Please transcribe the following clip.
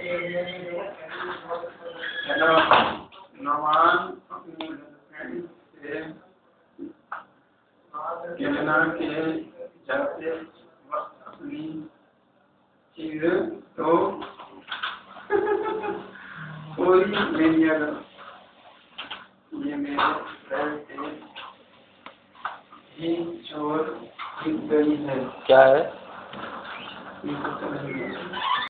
Hello नवान अपनी girlfriend से कहना कि जाते वक्त अपनी चीज तो कोई ले लिया करो। ये मेरे पैर से ही चोर दिख गई है। क्या है? ये कुछ नहीं है।